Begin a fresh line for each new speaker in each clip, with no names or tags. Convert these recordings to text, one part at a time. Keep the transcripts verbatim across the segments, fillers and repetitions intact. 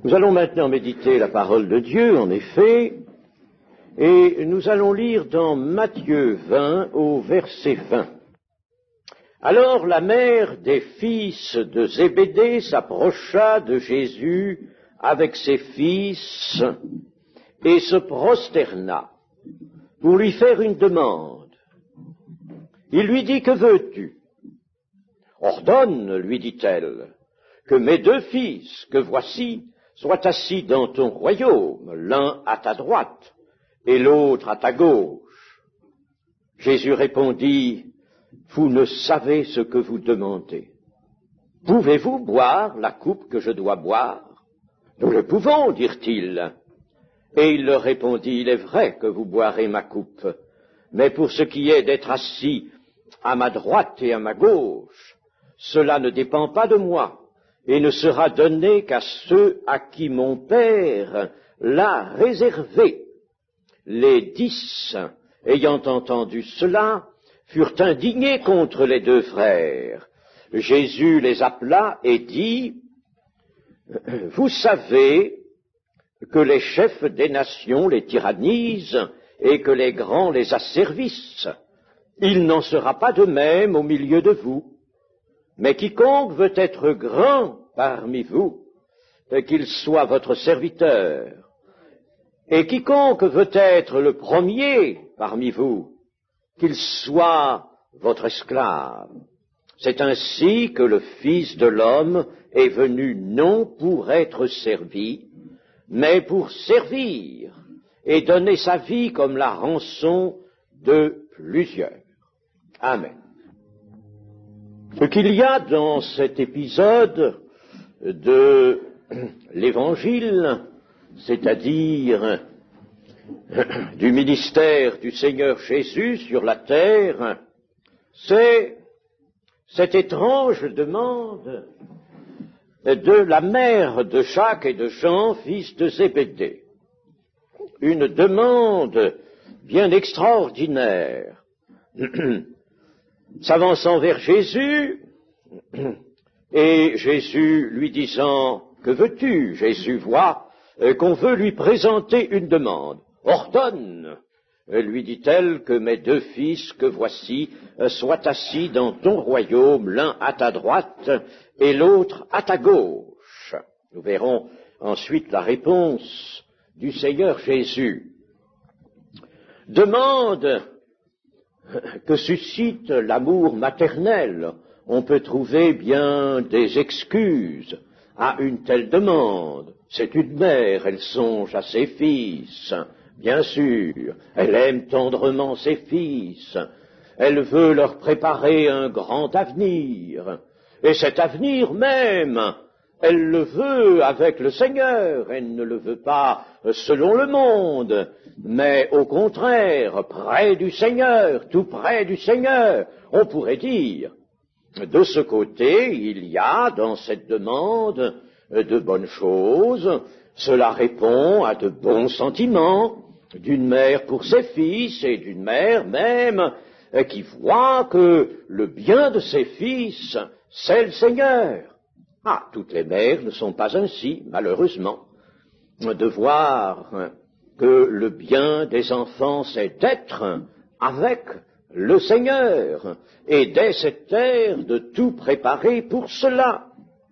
Nous allons maintenant méditer la parole de Dieu, en effet, et nous allons lire dans Matthieu vingt au verset vingt. Alors la mère des fils de Zébédée s'approcha de Jésus avec ses fils et se prosterna pour lui faire une demande. Il lui dit, « Que veux-tu » ? « Ordonne, lui dit-elle, que mes deux fils, que voici, soient assis dans ton royaume, l'un à ta droite et l'autre à ta gauche. » Jésus répondit, « Vous ne savez ce que vous demandez. Pouvez-vous boire la coupe que je dois boire ? » ?»« Nous le pouvons, dirent-ils. Et il leur répondit, « Il est vrai que vous boirez ma coupe, mais pour ce qui est d'être assis à ma droite et à ma gauche, cela ne dépend pas de moi, et ne sera donné qu'à ceux à qui mon Père l'a réservé. » Les dix, ayant entendu cela, furent indignés contre les deux frères. Jésus les appela et dit, « Vous savez que les chefs des nations les tyrannisent et que les grands les asservissent. Il n'en sera pas de même au milieu de vous. Mais quiconque veut être grand parmi vous, qu'il soit votre serviteur. Et quiconque veut être le premier parmi vous, qu'il soit votre esclave. C'est ainsi que le Fils de l'homme est venu non pour être servi, mais pour servir et donner sa vie comme la rançon de plusieurs. » Amen. Ce qu'il y a dans cet épisode de l'Évangile, c'est-à-dire du ministère du Seigneur Jésus sur la terre, c'est cette étrange demande de la mère de Jacques et de Jean, fils de Zébédée. Une demande bien extraordinaire. S'avançant vers Jésus, et Jésus lui disant, « Que veux-tu » Jésus voit euh, qu'on veut lui présenter une demande. « Ordonne » lui dit-elle, « que mes deux fils que voici euh, soient assis dans ton royaume, l'un à ta droite et l'autre à ta gauche. » Nous verrons ensuite la réponse du Seigneur Jésus. Demande que suscite l'amour maternel. On peut trouver bien des excuses à une telle demande. C'est une mère, elle songe à ses fils, bien sûr, elle aime tendrement ses fils, elle veut leur préparer un grand avenir, et cet avenir même, elle le veut avec le Seigneur, elle ne le veut pas selon le monde, mais au contraire, près du Seigneur, tout près du Seigneur. On pourrait dire, de ce côté, il y a dans cette demande de bonnes choses, cela répond à de bons sentiments d'une mère pour ses fils et d'une mère même qui voit que le bien de ses fils, c'est le Seigneur. Ah, toutes les mères ne sont pas ainsi, malheureusement, de voir que le bien des enfants, c'est d'être avec le Seigneur, et dès cette terre de tout préparer pour cela.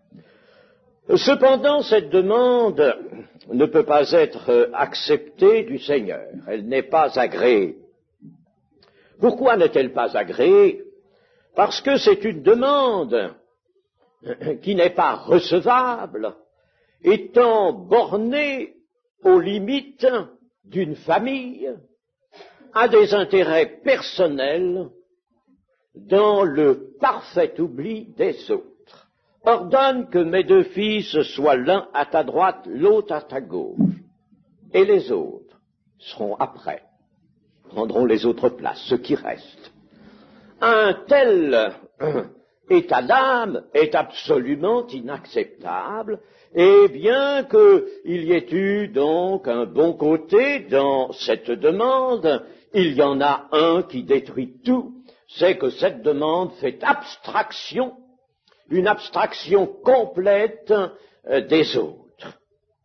Cependant, cette demande ne peut pas être acceptée du Seigneur, elle n'est pas agréée. Pourquoi n'est-elle pas agréée ? Parce que c'est une demande qui n'est pas recevable, étant bornée aux limites d'une famille, à des intérêts personnels, dans le parfait oubli des autres. Ordonne que mes deux fils soient l'un à ta droite, l'autre à ta gauche, et les autres seront après, prendront les autres places, ceux qui restent. Un tel état d'âme est absolument inacceptable, et bien qu'il y ait eu donc un bon côté dans cette demande, il y en a un qui détruit tout, c'est que cette demande fait abstraction, une abstraction complète euh, des autres.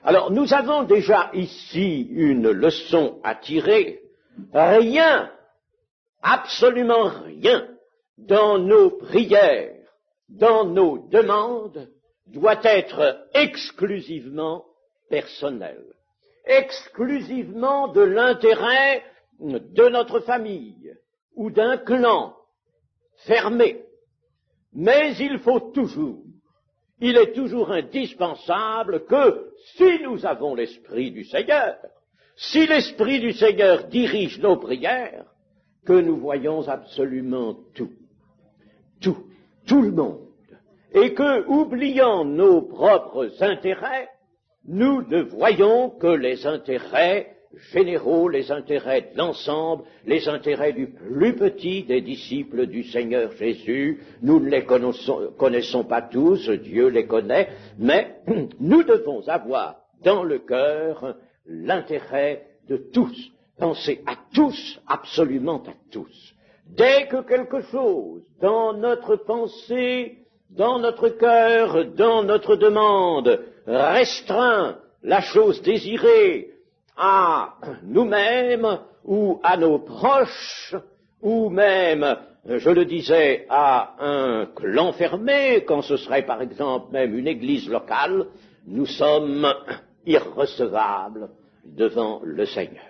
Alors, nous avons déjà ici une leçon à tirer. Rien, absolument rien, dans nos prières, dans nos demandes, doit être exclusivement personnel, exclusivement de l'intérêt de notre famille ou d'un clan fermé. Mais il faut toujours, il est toujours indispensable que, si nous avons l'Esprit du Seigneur, si l'Esprit du Seigneur dirige nos prières, que nous voyons absolument tout, tout, tout le monde, et que, oubliant nos propres intérêts, nous ne voyons que les intérêts généraux, les intérêts de l'ensemble, les intérêts du plus petit des disciples du Seigneur Jésus. Nous ne les connaissons, connaissons pas tous, Dieu les connaît, mais nous devons avoir dans le cœur l'intérêt de tous, penser à tous, absolument à tous. Dès que quelque chose dans notre pensée, dans notre cœur, dans notre demande, restreint la chose désirée à nous-mêmes ou à nos proches, ou même, je le disais, à un clan fermé, quand ce serait par exemple même une église locale, nous sommes irrecevables devant le Seigneur.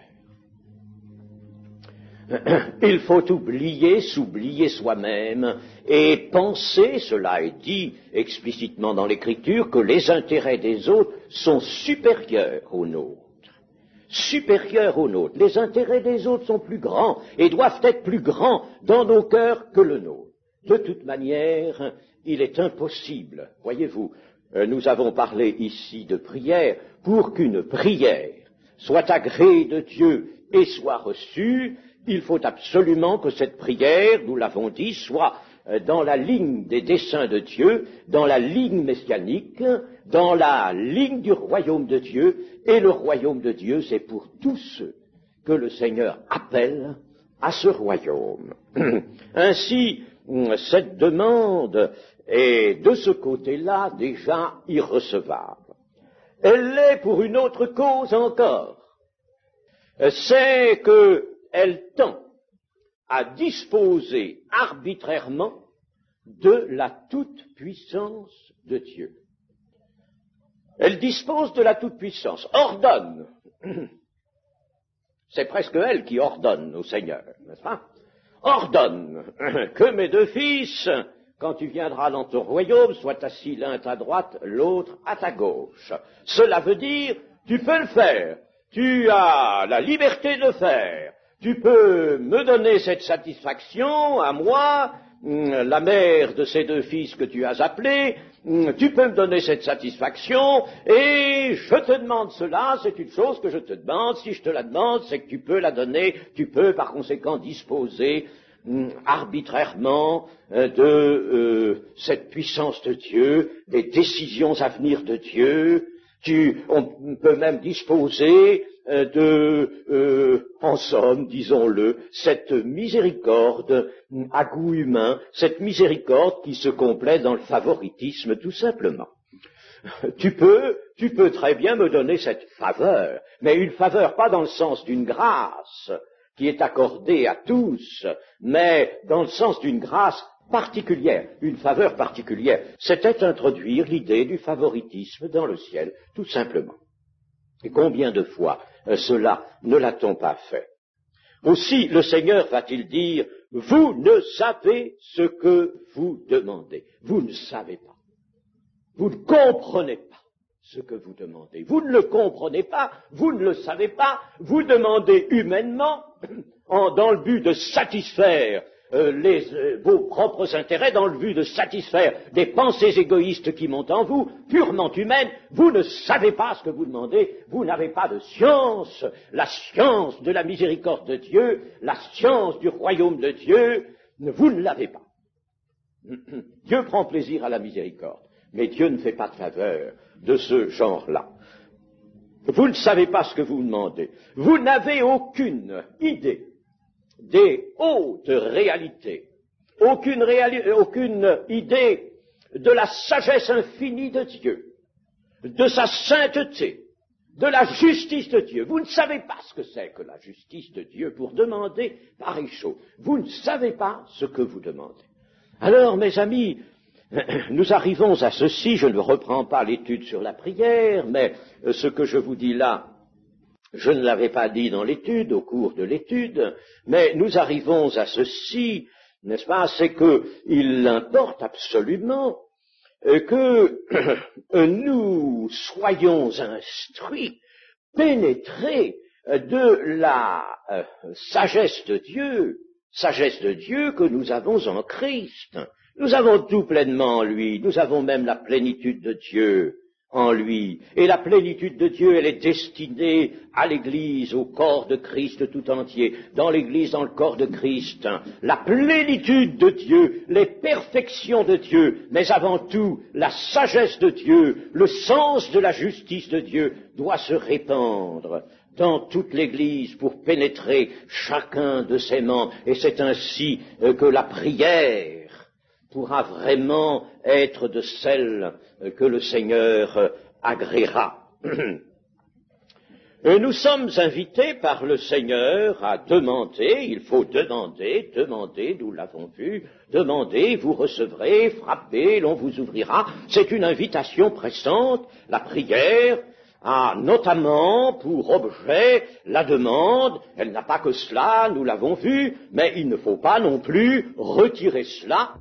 Il faut oublier, s'oublier soi-même et penser, cela est dit explicitement dans l'Écriture, que les intérêts des autres sont supérieurs aux nôtres. Supérieurs aux nôtres. Les intérêts des autres sont plus grands et doivent être plus grands dans nos cœurs que le nôtre. De toute manière, il est impossible, voyez-vous, nous avons parlé ici de prière, pour qu'une prière soit agréée de Dieu et soit reçue, il faut absolument que cette prière, nous l'avons dit, soit dans la ligne des desseins de Dieu, dans la ligne messianique, dans la ligne du royaume de Dieu, et le royaume de Dieu, c'est pour tous ceux que le Seigneur appelle à ce royaume. Ainsi, cette demande est de ce côté-là déjà irrecevable. Elle l'est pour une autre cause encore. C'est qu'elle tend à disposer arbitrairement de la toute-puissance de Dieu. Elle dispose de la toute-puissance, ordonne. C'est presque elle qui ordonne au Seigneur, n'est-ce pas? Ordonne que mes deux fils, quand tu viendras dans ton royaume, soient assis l'un à ta droite, l'autre à ta gauche. Cela veut dire, tu peux le faire, tu as la liberté de le faire, tu peux me donner cette satisfaction à moi, la mère de ces deux fils que tu as appelés, tu peux me donner cette satisfaction, et je te demande cela, c'est une chose que je te demande, si je te la demande, c'est que tu peux la donner, tu peux par conséquent disposer arbitrairement euh, de euh, cette puissance de Dieu, des décisions à venir de Dieu. Tu, on peut même disposer euh, de, euh, en somme, disons-le, cette miséricorde à goût humain, cette miséricorde qui se complète dans le favoritisme tout simplement. Tu peux, tu peux très bien me donner cette faveur, mais une faveur pas dans le sens d'une grâce qui est accordée à tous, mais dans le sens d'une grâce particulière, une faveur particulière. C'était introduire l'idée du favoritisme dans le ciel, tout simplement. Et combien de fois euh, cela ne l'a-t-on pas fait? Aussi, le Seigneur va-t-il dire, vous ne savez ce que vous demandez. Vous ne savez pas. Vous ne comprenez pas ce que vous demandez. Vous ne le comprenez pas, vous ne le savez pas, vous demandez humainement, en, dans le but de satisfaire euh, les, euh, vos propres intérêts, dans le but de satisfaire des pensées égoïstes qui montent en vous, purement humaines, vous ne savez pas ce que vous demandez, vous n'avez pas de science, la science de la miséricorde de Dieu, la science du royaume de Dieu, vous ne l'avez pas. Dieu prend plaisir à la miséricorde, mais Dieu ne fait pas de faveur de ce genre-là. Vous ne savez pas ce que vous demandez. Vous n'avez aucune idée des hautes réalités, aucune, réali- aucune idée de la sagesse infinie de Dieu, de sa sainteté, de la justice de Dieu. Vous ne savez pas ce que c'est que la justice de Dieu pour demander pareille chose. Vous ne savez pas ce que vous demandez. Alors, mes amis, nous arrivons à ceci, je ne reprends pas l'étude sur la prière, mais ce que je vous dis là, je ne l'avais pas dit dans l'étude, au cours de l'étude, mais nous arrivons à ceci, n'est-ce pas, c'est qu'il importe absolument que nous soyons instruits, pénétrés de la euh, sagesse de Dieu, sagesse de Dieu que nous avons en Christ. Nous avons tout pleinement en lui, nous avons même la plénitude de Dieu en lui. Et la plénitude de Dieu, elle est destinée à l'Église, au corps de Christ tout entier. Dans l'Église, dans le corps de Christ, la plénitude de Dieu, les perfections de Dieu, mais avant tout, la sagesse de Dieu, le sens de la justice de Dieu doit se répandre dans toute l'Église pour pénétrer chacun de ses membres. Et c'est ainsi que la prière pourra vraiment être de celle que le Seigneur agréera. Nous sommes invités par le Seigneur à demander, il faut demander, demander, nous l'avons vu, demander, vous recevrez, frappez, l'on vous ouvrira. C'est une invitation pressante, la prière a notamment pour objet la demande, elle n'a pas que cela, nous l'avons vu, mais il ne faut pas non plus retirer cela.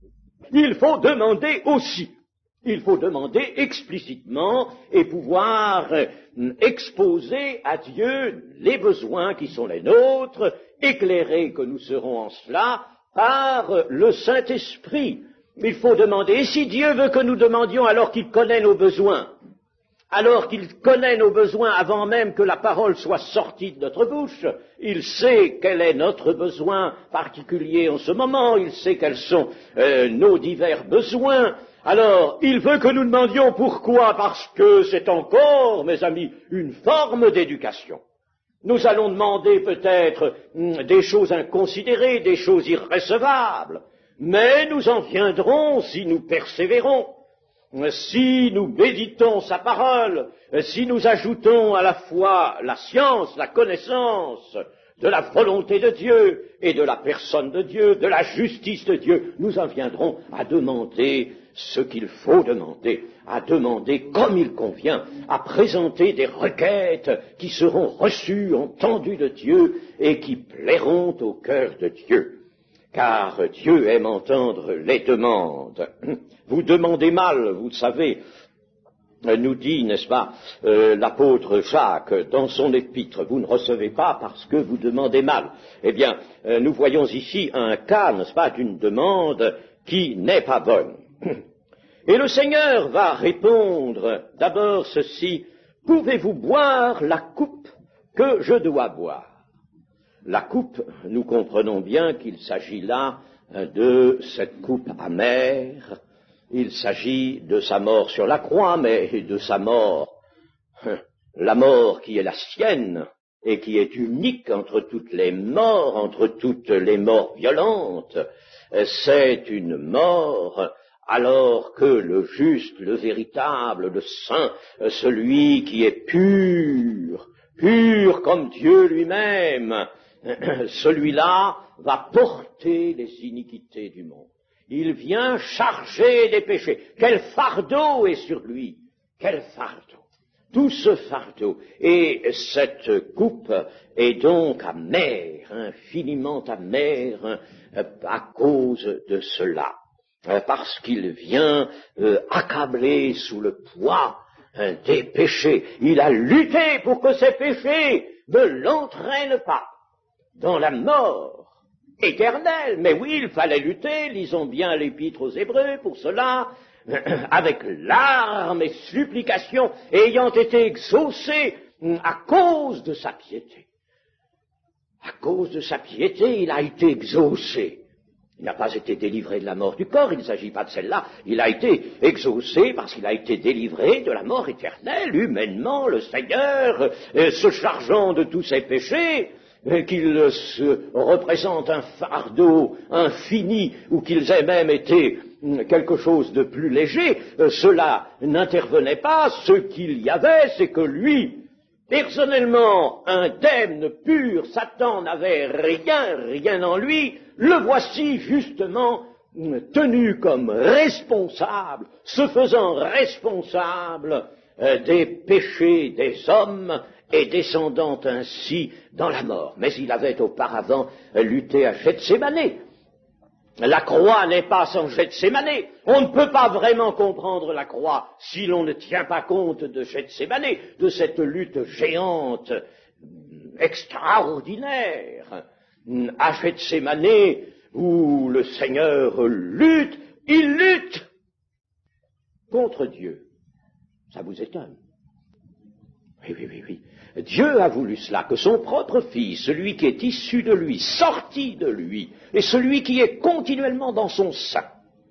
Il faut demander aussi, il faut demander explicitement et pouvoir euh, exposer à Dieu les besoins qui sont les nôtres, éclairés que nous serons en cela par euh, le Saint-Esprit. Il faut demander, et si Dieu veut que nous demandions alors qu'il connaît nos besoins, alors qu'il connaît nos besoins avant même que la parole soit sortie de notre bouche, il sait quel est notre besoin particulier en ce moment, il sait quels sont euh, nos divers besoins. Alors, il veut que nous demandions pourquoi, parce que c'est encore, mes amis, une forme d'éducation. Nous allons demander peut-être hum, des choses inconsidérées, des choses irrécevables, mais nous en viendrons si nous persévérons. Si nous méditons sa parole, si nous ajoutons à la fois la science, la connaissance de la volonté de Dieu et de la personne de Dieu, de la justice de Dieu, nous en viendrons à demander ce qu'il faut demander, à demander comme il convient, à présenter des requêtes qui seront reçues, entendues de Dieu et qui plairont au cœur de Dieu. Car Dieu aime entendre les demandes. Vous demandez mal, vous le savez, nous dit, n'est-ce pas, euh, l'apôtre Jacques, dans son épître, vous ne recevez pas parce que vous demandez mal. Eh bien, euh, nous voyons ici un cas, n'est-ce pas, d'une demande qui n'est pas bonne. Et le Seigneur va répondre d'abord ceci, pouvez-vous boire la coupe que je dois boire? La coupe, nous comprenons bien qu'il s'agit là de cette coupe amère, il s'agit de sa mort sur la croix, mais de sa mort, la mort qui est la sienne et qui est unique entre toutes les morts, entre toutes les morts violentes, c'est une mort alors que le juste, le véritable, le saint, celui qui est pur, pur comme Dieu lui-même, celui-là va porter les iniquités du monde. Il vient charger les péchés. Quel fardeau est sur lui! Quel fardeau! Tout ce fardeau. Et cette coupe est donc amère, infiniment amère, à cause de cela. Parce qu'il vient euh, accabler sous le poids hein, des péchés. Il a lutté pour que ces péchés ne l'entraînent pas dans la mort éternelle. Mais oui, il fallait lutter, lisons bien l'épître aux Hébreux pour cela, avec larmes et supplications, ayant été exaucé à cause de sa piété. À cause de sa piété, il a été exaucé. Il n'a pas été délivré de la mort du corps, il ne s'agit pas de celle-là. Il a été exaucé parce qu'il a été délivré de la mort éternelle, humainement, le Seigneur, euh, se chargeant de tous ses péchés, euh, qu'ils se représentent un fardeau infini, ou qu'ils aient même été euh, quelque chose de plus léger, euh, cela n'intervenait pas. Ce qu'il y avait, c'est que lui, personnellement indemne, pur, Satan n'avait rien, rien en lui, le voici justement tenu comme responsable, se faisant responsable euh, des péchés des hommes et descendant ainsi dans la mort. Mais il avait auparavant euh, lutté à Gethsémané. La croix n'est pas sans Gethsémané. On ne peut pas vraiment comprendre la croix si l'on ne tient pas compte de Gethsémané, de cette lutte géante, extraordinaire. À Gethsémané, où le Seigneur lutte, il lutte contre Dieu. Ça vous étonne? Oui, oui, oui, oui. Dieu a voulu cela, que son propre Fils, celui qui est issu de lui, sorti de lui, et celui qui est continuellement dans son sein,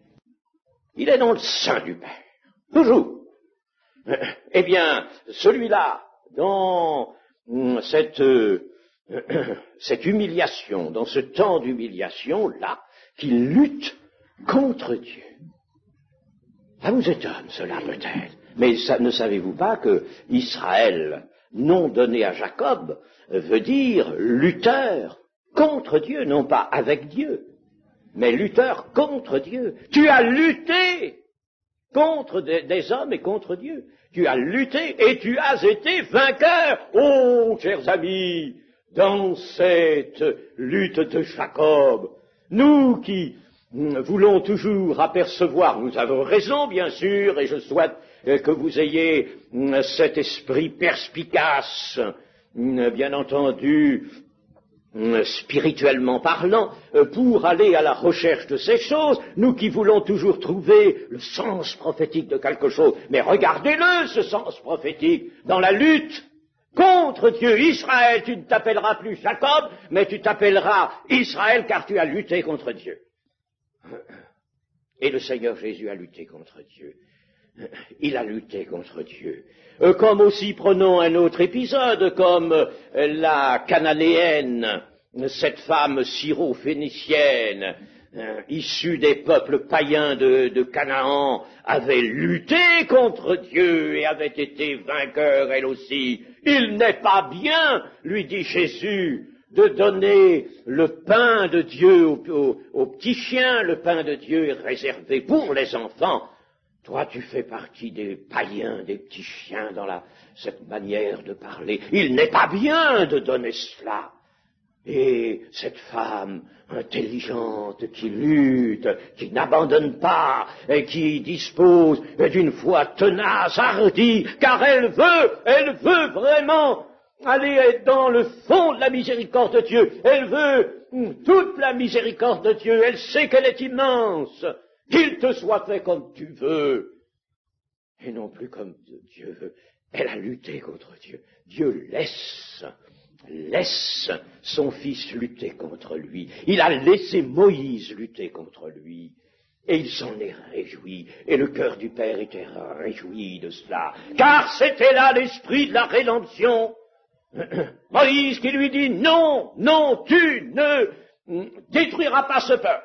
il est dans le sein du Père, toujours. Eh bien, celui-là, dans cette, euh, cette humiliation, dans ce temps d'humiliation-là, qu'il lutte contre Dieu. Ça vous étonne, cela, peut-être. Mais ça, ne savez-vous pas que Israël, nom donné à Jacob, veut dire lutteur contre Dieu, non pas avec Dieu, mais lutteur contre Dieu. Tu as lutté contre des, des hommes et contre Dieu. Tu as lutté et tu as été vainqueur. Oh, chers amis, dans cette lutte de Jacob, nous qui voulons toujours apercevoir, nous avons raison bien sûr, et je souhaite que vous ayez cet esprit perspicace, bien entendu, spirituellement parlant, pour aller à la recherche de ces choses, nous qui voulons toujours trouver le sens prophétique de quelque chose, mais regardez-le, ce sens prophétique, dans la lutte contre Dieu. Israël, tu ne t'appelleras plus Jacob, mais tu t'appelleras Israël, car tu as lutté contre Dieu. Et le Seigneur Jésus a lutté contre Dieu. Il a lutté contre Dieu. Euh, comme aussi, prenons un autre épisode, comme euh, la cananéenne, cette femme syro-phénicienne, euh, issue des peuples païens de, de Canaan, avait lutté contre Dieu et avait été vainqueur elle aussi. Il n'est pas bien, lui dit Jésus, de donner le pain de Dieu aux, aux, aux petits chiens. Le pain de Dieu est réservé pour les enfants. Toi, tu fais partie des païens, des petits chiens dans la, cette manière de parler. Il n'est pas bien de donner cela. Et cette femme intelligente qui lutte, qui n'abandonne pas, et qui dispose d'une foi tenace, hardie, car elle veut, elle veut vraiment aller dans le fond de la miséricorde de Dieu. Elle veut toute la miséricorde de Dieu. Elle sait qu'elle est immense. Qu'il te soit fait comme tu veux, et non plus comme Dieu veut. Elle a lutté contre Dieu. Dieu laisse, laisse son fils lutter contre lui. Il a laissé Moïse lutter contre lui. Et il s'en est réjoui. Et le cœur du Père était réjoui de cela. Car c'était là l'esprit de la rédemption. Moïse qui lui dit, non, non, tu ne détruiras pas ce peuple.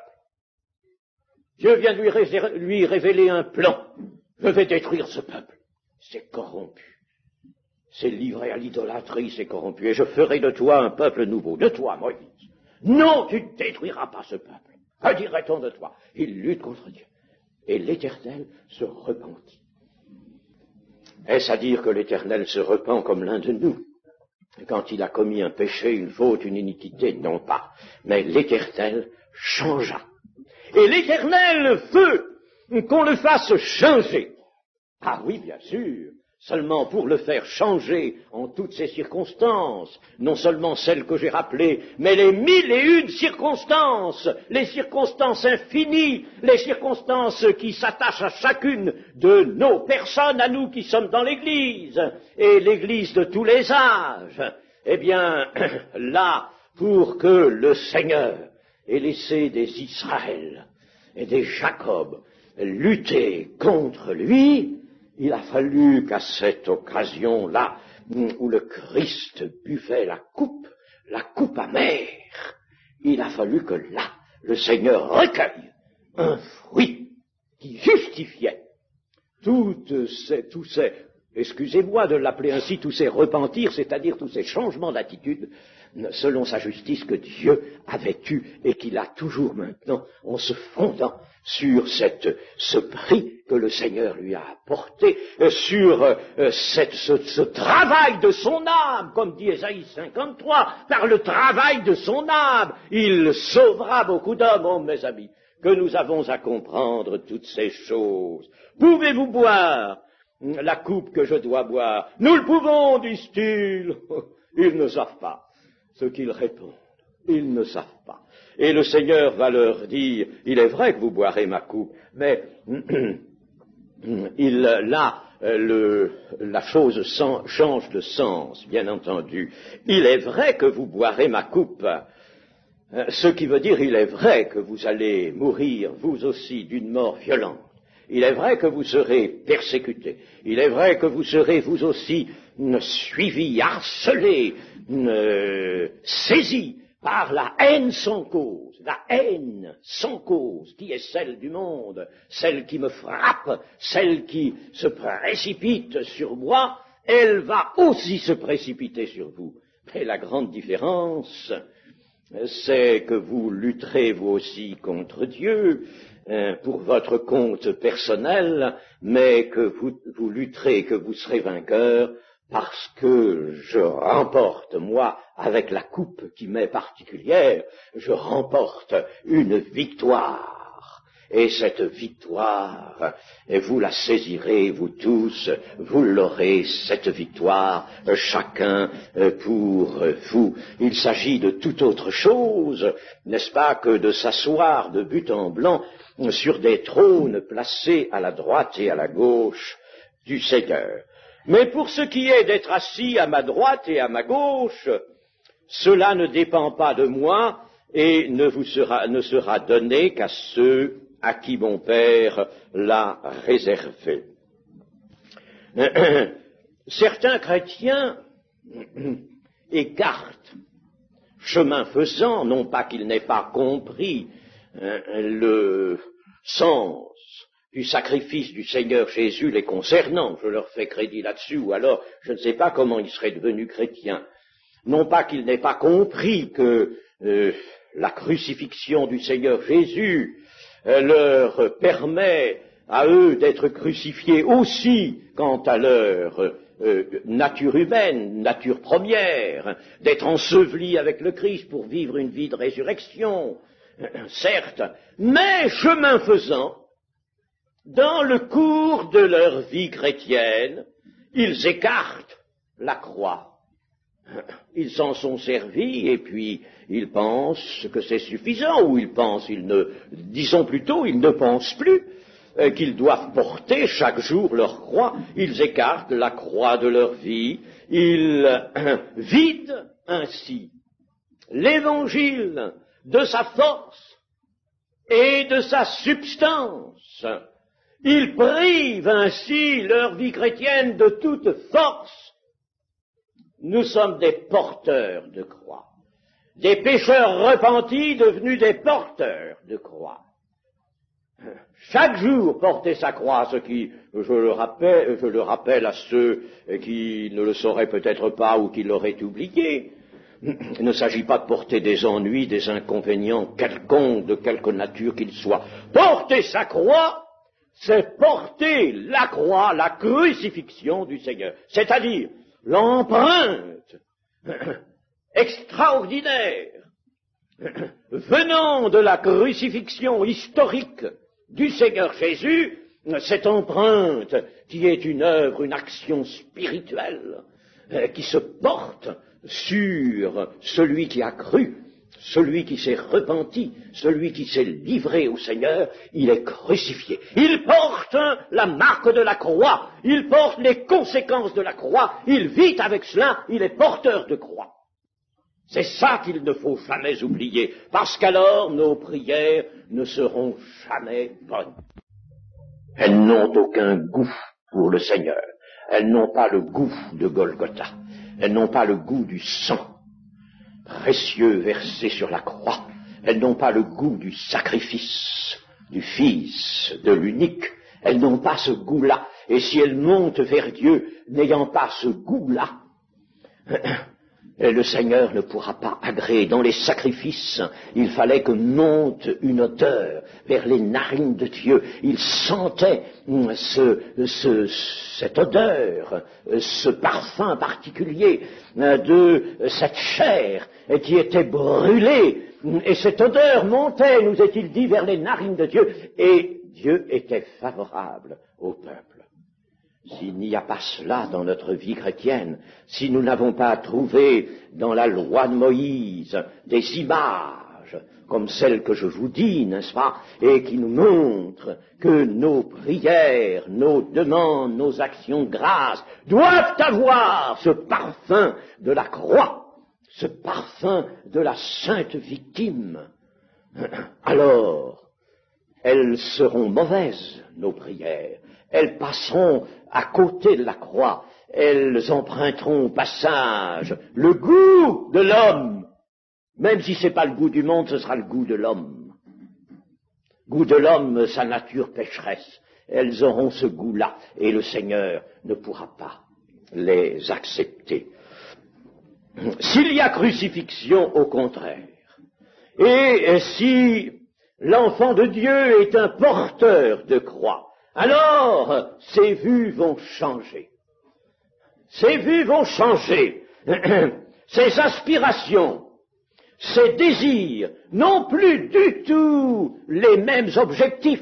Dieu vient de lui, ré- lui révéler un plan. Je vais détruire ce peuple. C'est corrompu. C'est livré à l'idolâtrie, c'est corrompu. Et je ferai de toi un peuple nouveau. De toi, Moïse. Non, tu ne détruiras pas ce peuple. Que dirait-on de toi? Il lutte contre Dieu. Et l'Éternel se repentit. Est-ce à dire que l'Éternel se repent comme l'un de nous quand il a commis un péché, une faute, une iniquité? Non pas. Mais l'Éternel changea. Et l'Éternel veut qu'on le fasse changer. Ah oui, bien sûr, seulement pour le faire changer en toutes ces circonstances, non seulement celles que j'ai rappelées, mais les mille et une circonstances, les circonstances infinies, les circonstances qui s'attachent à chacune de nos personnes, à nous qui sommes dans l'Église, et l'Église de tous les âges. Eh bien, là, pour que le Seigneur ait laissé des Israël et des Jacob lutter contre lui, il a fallu qu'à cette occasion-là, où le Christ buvait la coupe, la coupe amère, il a fallu que là, le Seigneur recueille un fruit qui justifiait toutes ces, tous ces excusez-moi de l'appeler ainsi, tous ces repentirs, c'est-à-dire tous ces changements d'attitude, selon sa justice que Dieu avait eue et qu'il a toujours maintenant, en se fondant sur cette, ce prix que le Seigneur lui a apporté, sur euh, cette, ce, ce travail de son âme, comme dit Ésaïe cinquante-trois, par le travail de son âme, il sauvera beaucoup d'hommes, oh mes amis, que nous avons à comprendre toutes ces choses. Pouvez-vous boire la coupe que je dois boire? Nous le pouvons, disent-ils. Ils ne savent pas ce qu'ils répondent. Ils ne savent pas. Et le Seigneur va leur dire, il est vrai que vous boirez ma coupe, mais il, là, le, la chose sans, change de sens, bien entendu. Il est vrai que vous boirez ma coupe, ce qui veut dire, il est vrai que vous allez mourir, vous aussi, d'une mort violente. Il est vrai que vous serez persécutés. Il est vrai que vous serez, vous aussi, suivis, harcelés, saisis par la haine sans cause, la haine sans cause, qui est celle du monde, celle qui me frappe, celle qui se précipite sur moi, elle va aussi se précipiter sur vous. Mais la grande différence, c'est que vous lutterez vous aussi contre Dieu, hein, pour votre compte personnel, mais que vous, vous lutterez, que vous serez vainqueur, parce que je remporte, moi, avec la coupe qui m'est particulière, je remporte une victoire. Et cette victoire, vous la saisirez, vous tous, vous l'aurez, cette victoire, chacun pour vous. Il s'agit de toute autre chose, n'est-ce pas, que de s'asseoir de but en blanc sur des trônes placés à la droite et à la gauche du Seigneur. Mais pour ce qui est d'être assis à ma droite et à ma gauche, cela ne dépend pas de moi et ne vous sera, ne sera donné qu'à ceux à qui mon Père l'a réservé. Certains chrétiens écartent, chemin faisant, non pas qu'ils n'aient pas compris hein, le sens du sacrifice du Seigneur Jésus les concernant, je leur fais crédit là-dessus, ou alors je ne sais pas comment ils seraient devenus chrétiens. Non pas qu'ils n'aient pas compris que euh, la crucifixion du Seigneur Jésus euh, leur permet à eux d'être crucifiés aussi quant à leur euh, nature humaine, nature première, d'être ensevelis avec le Christ pour vivre une vie de résurrection, euh, certes, mais chemin faisant, dans le cours de leur vie chrétienne, ils écartent la croix. Ils s'en sont servis et puis ils pensent que c'est suffisant, ou ils pensent, ils ne, disons plutôt, ils ne pensent plus euh, qu'ils doivent porter chaque jour leur croix. Ils écartent la croix de leur vie, ils euh, vident ainsi l'évangile de sa force et de sa substance. Ils privent ainsi leur vie chrétienne de toute force. Nous sommes des porteurs de croix, des pécheurs repentis devenus des porteurs de croix. Chaque jour porter sa croix, ce qui, je le rappelle, je le rappelle à ceux qui ne le sauraient peut-être pas ou qui l'auraient oublié, il ne s'agit pas de porter des ennuis, des inconvénients quelconques, de quelque nature qu'ils soient. Porter sa croix, c'est porter la croix, la crucifixion du Seigneur, c'est-à-dire l'empreinte extraordinaire venant de la crucifixion historique du Seigneur Jésus, cette empreinte qui est une œuvre, une action spirituelle qui se porte sur celui qui a cru, celui qui s'est repenti, celui qui s'est livré au Seigneur, il est crucifié. Il porte la marque de la croix, il porte les conséquences de la croix, il vit avec cela, il est porteur de croix. C'est ça qu'il ne faut jamais oublier, parce qu'alors nos prières ne seront jamais bonnes. Elles n'ont aucun goût pour le Seigneur, elles n'ont pas le goût de Golgotha, elles n'ont pas le goût du sang précieux versé sur la croix. Elles n'ont pas le goût du sacrifice du Fils, de l'unique. Elles n'ont pas ce goût-là. et si elle monte vers Dieu n'ayant pas ce goût-là, le Seigneur ne pourra pas agréer. Dans les sacrifices, il fallait que monte une odeur vers les narines de Dieu. Il sentait ce, ce, cette odeur, ce parfum particulier de cette chair qui était brûlée. Et cette odeur montait, nous est-il dit, vers les narines de Dieu. Et Dieu était favorable au peuple. S'il n'y a pas cela dans notre vie chrétienne, si nous n'avons pas trouvé dans la loi de Moïse des images comme celles que je vous dis, n'est-ce pas, et qui nous montrent que nos prières, nos demandes, nos actions de grâce doivent avoir ce parfum de la croix, ce parfum de la sainte victime, alors elles seront mauvaises, nos prières. Elles passeront à côté de la croix, elles emprunteront au passage le goût de l'homme. Même si ce n'est pas le goût du monde, ce sera le goût de l'homme. Goût de l'homme, sa nature pécheresse. Elles auront ce goût-là, et le Seigneur ne pourra pas les accepter. S'il y a crucifixion, au contraire, et si l'enfant de Dieu est un porteur de croix, alors, ses vues vont changer. Ses vues vont changer. Ses aspirations, ses désirs n'ont plus du tout les mêmes objectifs.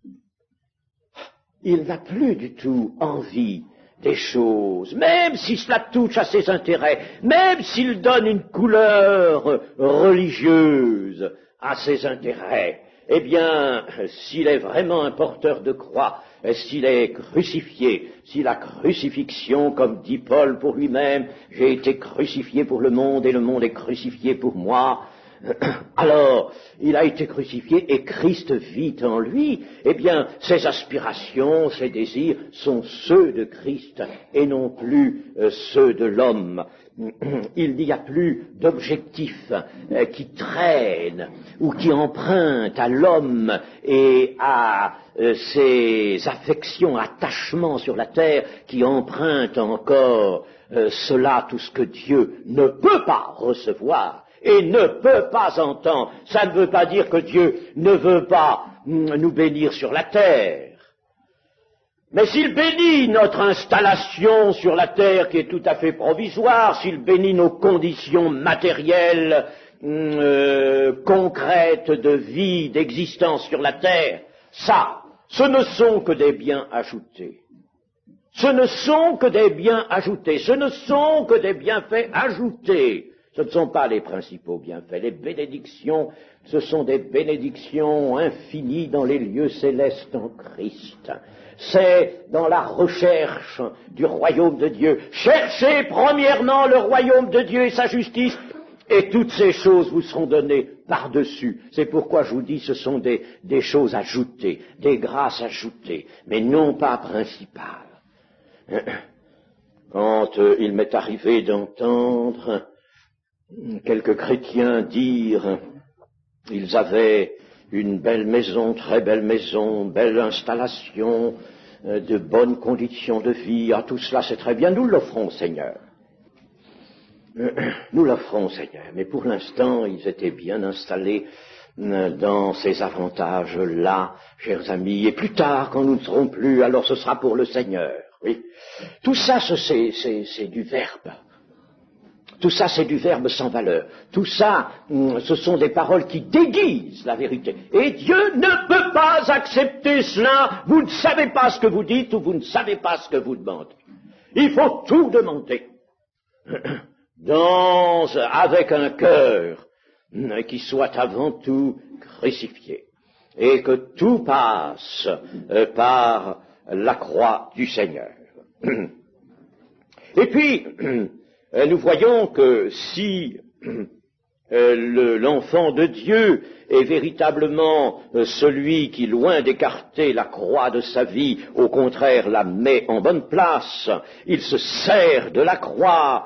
Il n'a plus du tout envie des choses, même si cela touche à ses intérêts, même s'il donne une couleur religieuse à ses intérêts. Eh bien, s'il est vraiment un porteur de croix, s'il est crucifié, si la crucifixion, comme dit Paul pour lui-même, j'ai été crucifié pour le monde et le monde est crucifié pour moi, alors il a été crucifié et Christ vit en lui, eh bien, ses aspirations, ses désirs sont ceux de Christ et non plus euh, ceux de l'homme. Il n'y a plus d'objectifs euh, qui traînent ou qui empruntent à l'homme et à euh, ses affections, attachements sur la terre, qui empruntent encore euh, cela, tout ce que Dieu ne peut pas recevoir et ne peut pas entendre. Ça ne veut pas dire que Dieu ne veut pas mm, nous bénir sur la terre. Mais s'il bénit notre installation sur la terre qui est tout à fait provisoire, s'il bénit nos conditions matérielles, euh, concrètes de vie, d'existence sur la terre, ça, ce ne sont que des biens ajoutés. Ce ne sont que des biens ajoutés. Ce ne sont que des bienfaits ajoutés. Ce ne sont pas les principaux bienfaits. Les bénédictions, ce sont des bénédictions infinies dans les lieux célestes en Christ. C'est dans la recherche du royaume de Dieu. Cherchez premièrement le royaume de Dieu et sa justice, et toutes ces choses vous seront données par-dessus. C'est pourquoi je vous dis, ce sont des, des choses ajoutées, des grâces ajoutées, mais non pas principales. Quand euh, il m'est arrivé d'entendre quelques chrétiens dire, ils avaient une belle maison, très belle maison, belle installation, euh, de bonnes conditions de vie, ah tout cela c'est très bien, nous l'offrons au Seigneur. Euh, nous l'offrons au Seigneur, mais pour l'instant ils étaient bien installés euh, dans ces avantages-là, chers amis, et plus tard, quand nous ne serons plus, alors ce sera pour le Seigneur, oui. Tout ça, c'est, c'est, c'est du verbe. Tout ça, c'est du verbe sans valeur. Tout ça, ce sont des paroles qui déguisent la vérité. Et Dieu ne peut pas accepter cela. Vous ne savez pas ce que vous dites ou vous ne savez pas ce que vous demandez. Il faut tout demander. Dans, avec un cœur qui soit avant tout crucifié. Et que tout passe par la croix du Seigneur. Et puis, nous voyons que si euh, le, l'enfant de Dieu est véritablement euh, celui qui, loin d'écarter la croix de sa vie, au contraire la met en bonne place, il se sert de la croix,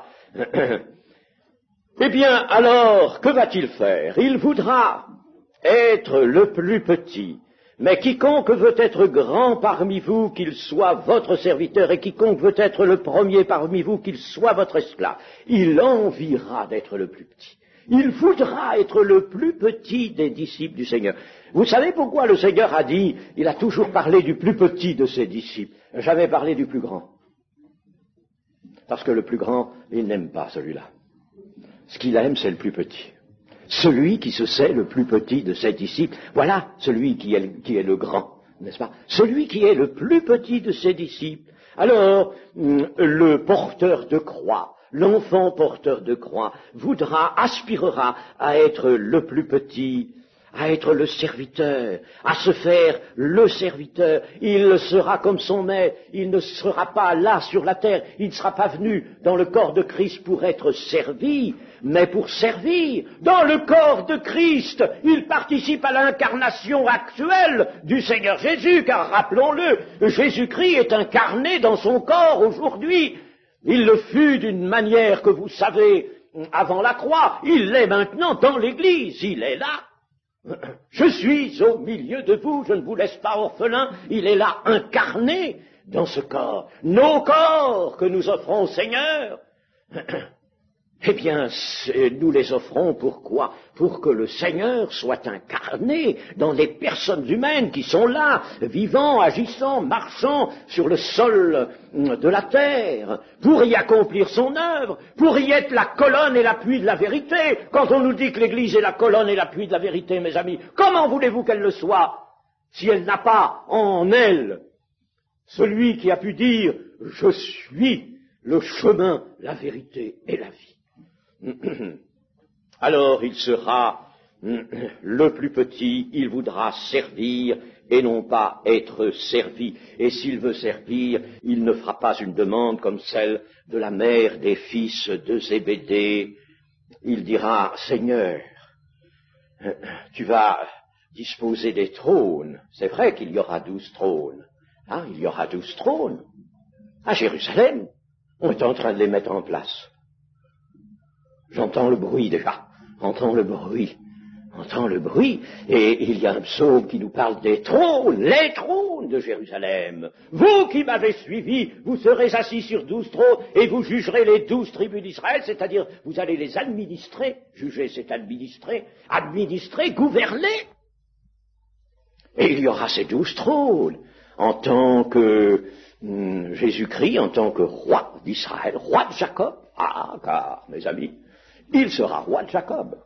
eh bien alors, que va-t-il faire? Il voudra être le plus petit, Mais quiconque veut être grand parmi vous, qu'il soit votre serviteur, et quiconque veut être le premier parmi vous, qu'il soit votre esclave, il enviera d'être le plus petit. Il voudra être le plus petit des disciples du Seigneur. Vous savez pourquoi le Seigneur a dit, il a toujours parlé du plus petit de ses disciples, jamais parlé du plus grand. Parce que le plus grand, il n'aime pas celui-là. Ce qu'il aime, c'est le plus petit. Celui qui se sait le plus petit de ses disciples, voilà celui qui est, qui est le grand, n'est-ce pas? Celui qui est le plus petit de ses disciples. Alors, le porteur de croix, l'enfant porteur de croix, voudra, aspirera à être le plus petit, à être le serviteur, à se faire le serviteur. Il sera comme son maître, il ne sera pas là sur la terre, il ne sera pas venu dans le corps de Christ pour être servi, mais pour servir. Dans le corps de Christ, il participe à l'incarnation actuelle du Seigneur Jésus, car rappelons-le, Jésus-Christ est incarné dans son corps aujourd'hui. Il le fut d'une manière que vous savez avant la croix, il l'est maintenant dans l'Église, il est là. Je suis au milieu de vous, je ne vous laisse pas orphelins, il est là incarné dans ce corps. Nos corps que nous offrons au Seigneur, eh bien, nous les offrons pourquoi? Pour que le Seigneur soit incarné dans les personnes humaines qui sont là, vivant, agissant, marchant sur le sol de la terre, pour y accomplir son œuvre, pour y être la colonne et l'appui de la vérité. Quand on nous dit que l'Église est la colonne et l'appui de la vérité, mes amis, comment voulez-vous qu'elle le soit, si elle n'a pas en elle celui qui a pu dire « Je suis le chemin, la vérité et la vie ». Alors il sera le plus petit, il voudra servir et non pas être servi. Et s'il veut servir, il ne fera pas une demande comme celle de la mère des fils de Zébédée. Il dira, Seigneur, tu vas disposer des trônes. C'est vrai qu'il y aura douze trônes. Hein, il y aura douze trônes. À Jérusalem, on est en train de les mettre en place. J'entends le bruit déjà, j'entends le bruit, j'entends le bruit, et il y a un psaume qui nous parle des trônes, les trônes de Jérusalem. Vous qui m'avez suivi, vous serez assis sur douze trônes, et vous jugerez les douze tribus d'Israël, c'est-à-dire vous allez les administrer, juger c'est administrer, administrer, gouverner. Et il y aura ces douze trônes, en tant que hum, Jésus-Christ, en tant que roi d'Israël, roi de Jacob. Ah, car, mes amis, il sera roi de Jacob.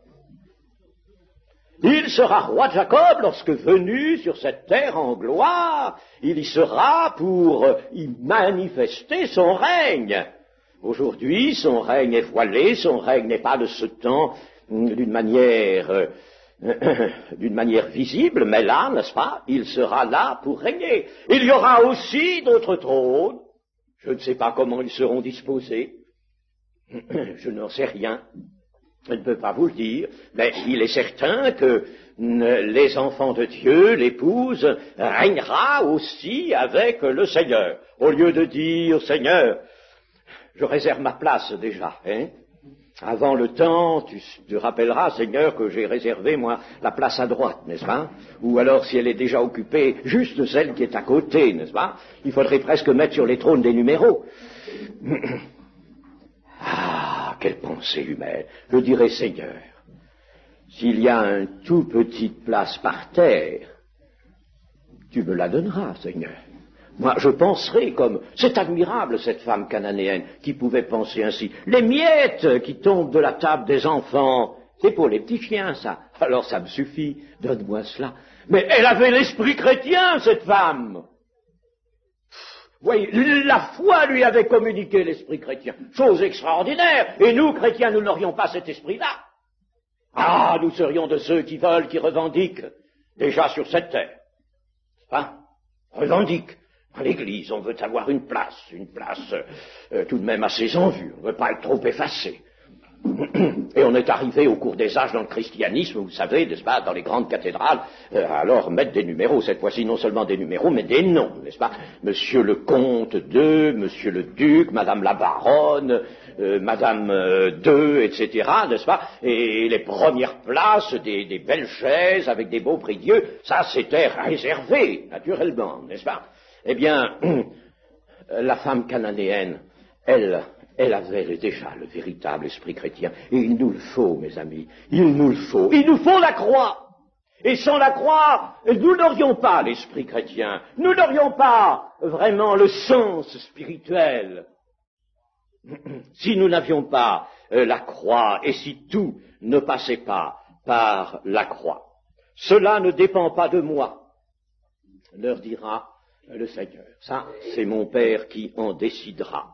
Il sera roi de Jacob lorsque venu sur cette terre en gloire, il y sera pour y manifester son règne. Aujourd'hui, son règne est voilé, son règne n'est pas de ce temps d'une manière, euh, d'une manière visible, mais là, n'est-ce pas, il sera là pour régner. Il y aura aussi d'autres trônes, je ne sais pas comment ils seront disposés, je n'en sais rien, je ne peux pas vous le dire, mais il est certain que les enfants de Dieu, l'épouse, régnera aussi avec le Seigneur. Au lieu de dire, Seigneur, je réserve ma place déjà, hein. Avant le temps, tu te rappelleras, Seigneur, que j'ai réservé, moi, la place à droite, n'est-ce pas? Ou alors, si elle est déjà occupée, juste celle qui est à côté, n'est-ce pas? Il faudrait presque mettre sur les trônes des numéros. Ah, quelle pensée humaine! Je dirais, Seigneur, s'il y a une tout petite place par terre, tu me la donneras, Seigneur. Moi, je penserai comme, c'est admirable cette femme cananéenne qui pouvait penser ainsi. Les miettes qui tombent de la table des enfants, c'est pour les petits chiens, ça. Alors ça me suffit, donne-moi cela. Mais elle avait l'esprit chrétien, cette femme. Voyez, la foi lui avait communiqué l'esprit chrétien. Chose extraordinaire. Et nous, chrétiens, nous n'aurions pas cet esprit-là. Ah, nous serions de ceux qui veulent, qui revendiquent, déjà sur cette terre. Hein? Revendiquent. Dans l'Église, on veut avoir une place, une place euh, tout de même assez en vue. On ne veut pas être trop effacé. Et on est arrivé au cours des âges dans le christianisme, vous savez, n'est-ce pas, dans les grandes cathédrales, euh, alors mettre des numéros, cette fois-ci non seulement des numéros, mais des noms, n'est-ce pas? Monsieur le comte de, monsieur le duc, madame la baronne, euh, Madame euh, deux, et cetera, n'est-ce pas? Et les premières places, des, des belles chaises avec des beaux prie-dieu, ça c'était réservé, naturellement, n'est-ce pas? Eh bien, la femme cananéenne, elle, elle avait déjà le véritable esprit chrétien. Et il nous le faut, mes amis, il nous le faut. Il nous faut la croix. Et sans la croix, nous n'aurions pas l'esprit chrétien. Nous n'aurions pas vraiment le sens spirituel. Si nous n'avions pas euh, la croix et si tout ne passait pas par la croix. Cela ne dépend pas de moi, leur dira le Seigneur. Ça, c'est mon Père qui en décidera.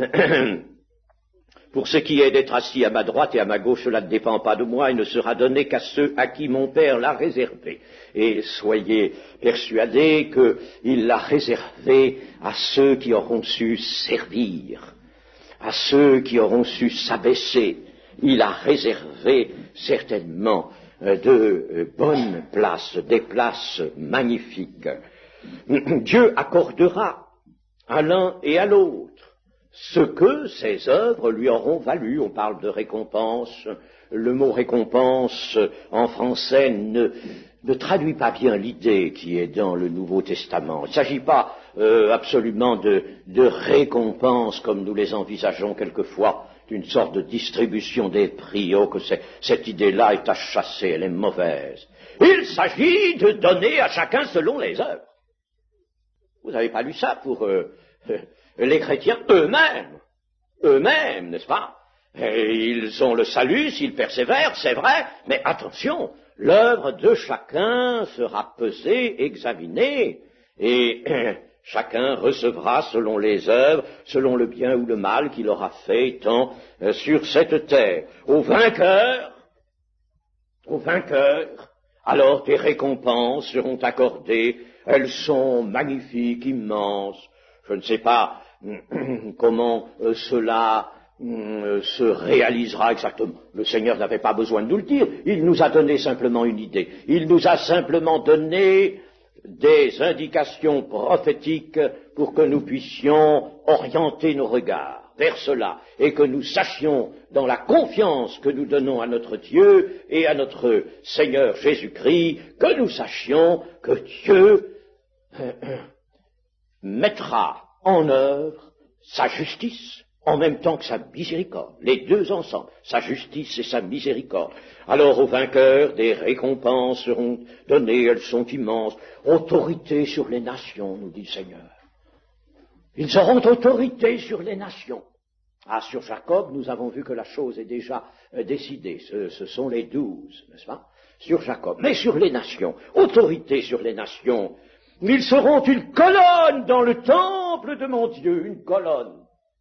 Pour ce qui est d'être assis à ma droite et à ma gauche, cela ne dépend pas de moi et ne sera donné qu'à ceux à qui mon Père l'a réservé. Et soyez persuadés qu'il l'a réservé à ceux qui auront su servir, à ceux qui auront su s'abaisser. Il a réservé certainement de bonnes places, des places magnifiques. Dieu accordera à l'un et à l'autre ce que ses œuvres lui auront valu. On parle de récompense. Le mot récompense en français ne, ne traduit pas bien l'idée qui est dans le Nouveau Testament. Il ne s'agit pas euh, absolument de, de récompense comme nous les envisageons quelquefois, d'une sorte de distribution des prix. Oh, que c'est, cette idée-là est à chasser, elle est mauvaise. Il s'agit de donner à chacun selon les œuvres. Vous n'avez pas lu ça pour euh, euh, les chrétiens eux-mêmes, eux-mêmes, n'est-ce pas? Et ils ont le salut s'ils persévèrent, c'est vrai, mais attention, l'œuvre de chacun sera pesée, examinée, et euh, chacun recevra selon les œuvres, selon le bien ou le mal qu'il aura fait étant euh, sur cette terre. Aux vainqueurs, aux vainqueurs, alors des récompenses seront accordées. Elles sont magnifiques, immenses. Je ne sais pas comment euh, cela euh, se réalisera exactement. Le Seigneur n'avait pas besoin de nous le dire. Il nous a donné simplement une idée. Il nous a simplement donné des indications prophétiques pour que nous puissions orienter nos regards vers cela et que nous sachions, dans la confiance que nous donnons à notre Dieu et à notre Seigneur Jésus-Christ, que nous sachions que Dieu euh, euh, mettra en œuvre sa justice en même temps que sa miséricorde, les deux ensemble, sa justice et sa miséricorde. Alors aux vainqueurs, des récompenses seront données, elles sont immenses, autorité sur les nations, nous dit le Seigneur. Ils auront autorité sur les nations. Ah, sur Jacob, nous avons vu que la chose est déjà euh, décidée, ce, ce sont les douze, n'est-ce pas? Sur Jacob, mais sur les nations, autorité sur les nations. Ils seront une colonne dans le temple de mon Dieu, une colonne.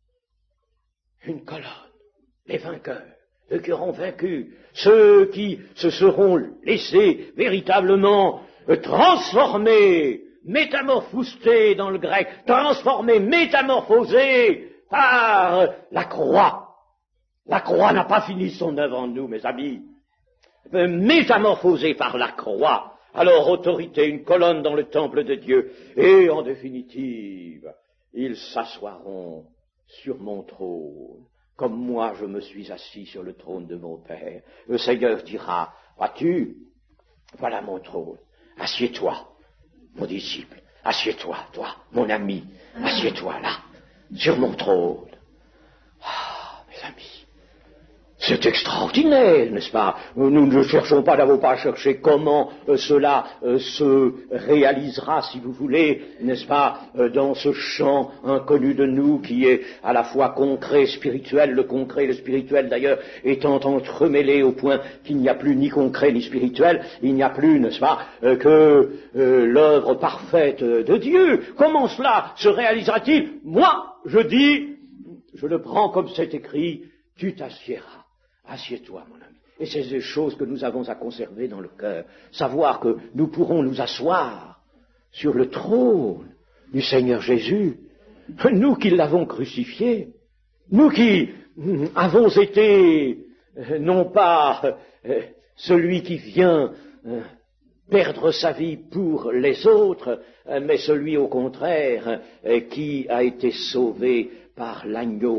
Une colonne. Les vainqueurs, ceux qui auront vaincu, ceux qui se seront laissés véritablement transformés, métamorphosés dans le grec, transformés, métamorphosés par la croix. La croix n'a pas fini son œuvre en nous, mes amis. Métamorphosés par la croix. Alors, autorité, une colonne dans le temple de Dieu. Et, en définitive, ils s'assoiront sur mon trône, comme moi je me suis assis sur le trône de mon Père. Le Seigneur dira, vois-tu, voilà mon trône, assieds-toi, mon disciple, assieds-toi, toi, mon ami, assieds-toi là, sur mon trône. Ah, mes amis. C'est extraordinaire, n'est-ce pas? Nous ne cherchons pas, n'avons pas à chercher comment euh, cela euh, se réalisera, si vous voulez, n'est-ce pas, euh, dans ce champ inconnu de nous qui est à la fois concret et spirituel, le concret et le spirituel d'ailleurs étant entremêlés au point qu'il n'y a plus ni concret ni spirituel, il n'y a plus, n'est-ce pas, euh, que euh, l'œuvre parfaite de Dieu. Comment cela se réalisera-t-il? Moi, je dis, je le prends comme c'est écrit, tu t'assieras. Assieds-toi, mon ami. Et c'est des choses que nous avons à conserver dans le cœur. Savoir que nous pourrons nous asseoir sur le trône du Seigneur Jésus. Nous qui l'avons crucifié. Nous qui avons été, non pas celui qui vient perdre sa vie pour les autres, mais celui au contraire qui a été sauvé par l'agneau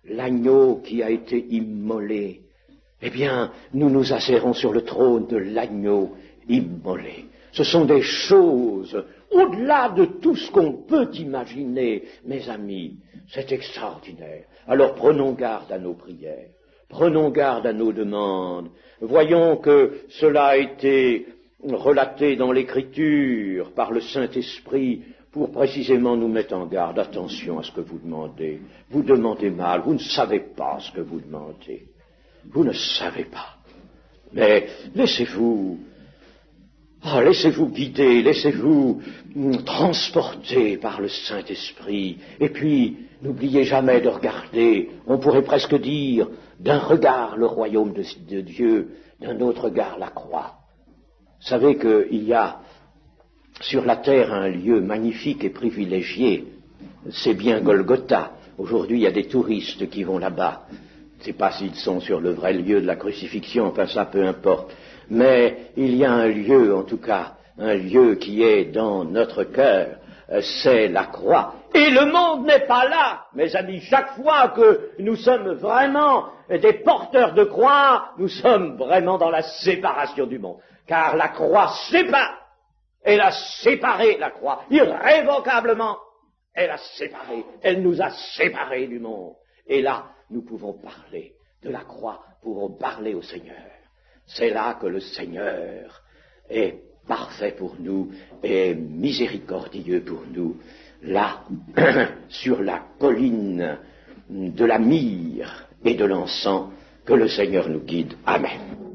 l'agneau qui a été immolé. Eh bien, nous nous asserrons sur le trône de l'agneau immolé. Ce sont des choses au-delà de tout ce qu'on peut imaginer, mes amis. C'est extraordinaire. Alors prenons garde à nos prières, prenons garde à nos demandes. Voyons que cela a été relaté dans l'Écriture par le Saint-Esprit pour précisément nous mettre en garde. Attention à ce que vous demandez. Vous demandez mal, vous ne savez pas ce que vous demandez. Vous ne savez pas. Mais laissez-vous, oh, laissez-vous guider, laissez-vous transporter par le Saint-Esprit. Et puis, n'oubliez jamais de regarder, on pourrait presque dire, d'un regard le royaume de, de Dieu, d'un autre regard la croix. Vous savez qu'il y a sur la terre un lieu magnifique et privilégié, c'est bien Golgotha. Aujourd'hui, il y a des touristes qui vont là-bas. Je ne sais pas s'ils sont sur le vrai lieu de la crucifixion, enfin ça peu importe. Mais il y a un lieu, en tout cas, un lieu qui est dans notre cœur, c'est la croix. Et le monde n'est pas là, mes amis. Chaque fois que nous sommes vraiment des porteurs de croix, nous sommes vraiment dans la séparation du monde. Car la croix sépare. Elle a séparé la croix, irrévocablement. Elle a séparé, elle nous a séparés du monde. Et là, nous pouvons parler de la croix, nous pouvons parler au Seigneur. C'est là que le Seigneur est parfait pour nous et miséricordieux pour nous. Là, sur la colline de la myrrhe et de l'encens, que le Seigneur nous guide. Amen.